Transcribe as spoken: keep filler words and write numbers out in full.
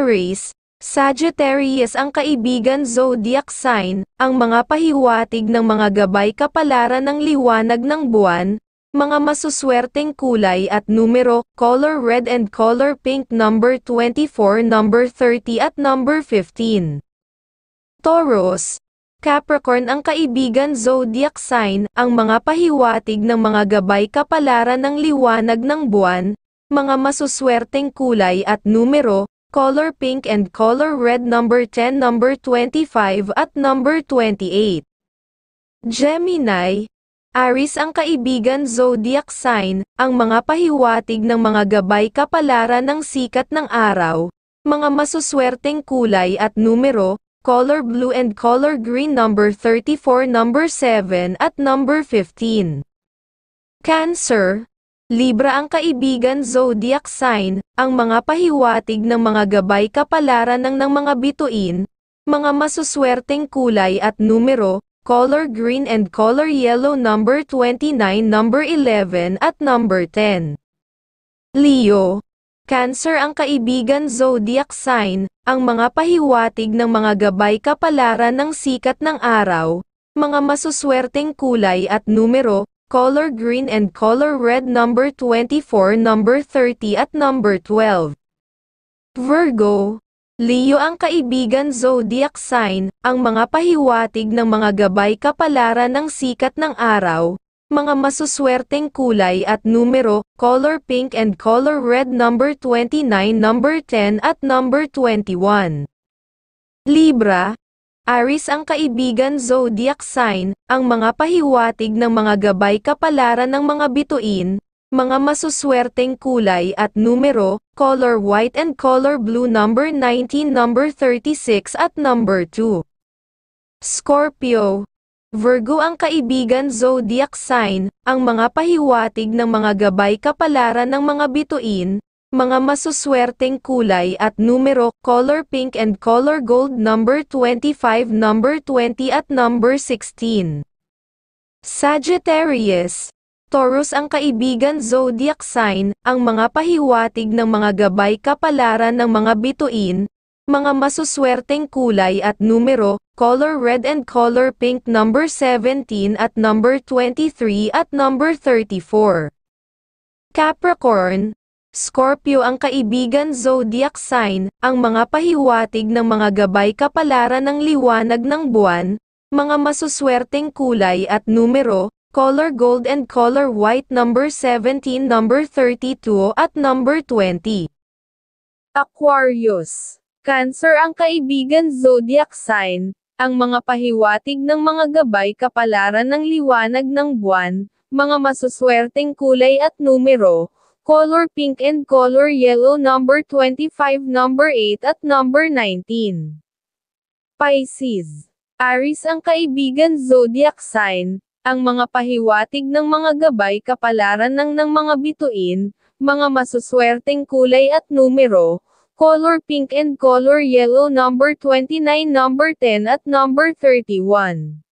Aries, Sagittarius ang kaibigan zodiac sign, ang mga pahiwatig ng mga gabay kapalaran ng liwanag ng buwan, mga masuswerteng kulay at numero, color red and color pink number twenty-four, number thirty at number fifteen. Taurus, Capricorn ang kaibigan zodiac sign, ang mga pahiwatig ng mga gabay kapalaran ng liwanag ng buwan, mga masuswerteng kulay at numero, color pink and color red number ten, number twenty-five at number twenty-eight. Gemini, Aries ang kaibigan zodiac sign, ang mga pahiwatig ng mga gabay kapalaran ng sikat ng araw, mga masuswerteng kulay at numero, color blue and color green number thirty-four, number seven at number fifteen. Cancer, Libra ang kaibigan zodiac sign, ang mga pahiwatig ng mga gabay kapalaran ng ng mga bituin, mga masuswerteng kulay at numero, color green and color yellow number twenty-nine, number eleven at number ten. Leo, Cancer ang kaibigan zodiac sign, ang mga pahiwatig ng mga gabay kapalaran ng sikat ng araw, mga masuswerteng kulay at numero, color green and color red number twenty-four, number thirty at number twelve. Virgo, Leo ang kaibigan zodiac sign, ang mga pahiwatig ng mga gabay kapalaran ng sikat ng araw, mga masuswerteng kulay at numero, color pink and color red number twenty-nine, number ten at number twenty-one. Libra, Aries ang kaibigan zodiac sign, ang mga pahiwatig ng mga gabay kapalaran ng mga bituin, mga masuswerteng kulay at numero, color white and color blue number nineteen, number thirty-six at number two. Scorpio, Virgo ang kaibigan zodiac sign, ang mga pahiwatig ng mga gabay kapalaran ng mga bituin, mga masuswerteng kulay at numero, color pink and color gold number twenty-five, number twenty at number sixteen. Sagittarius, Taurus ang kaibigan zodiac sign, ang mga pahiwatig ng mga gabay kapalaran ng mga bituin, mga masuswerteng kulay at numero, color red and color pink number seventeen at number twenty-three at number thirty-four. Capricorn, Scorpio ang kaibigan zodiac sign, ang mga pahiwatig ng mga gabay kapalaran ng liwanag ng buwan, mga masuswerteng kulay at numero, color gold and color white number seventeen, number thirty-two at number twenty. Aquarius, Cancer ang kaibigan zodiac sign, ang mga pahiwatig ng mga gabay kapalaran ng liwanag ng buwan, mga masuswerteng kulay at numero, color pink and color yellow number twenty-five, number eight at number nineteen. Pisces, Aries ang kaibigan zodiac sign, ang mga pahiwatig ng mga gabay kapalaran ng ng mga bituin, mga masuswerteng kulay at numero, color pink and color yellow number twenty-nine, number ten at number thirty-one.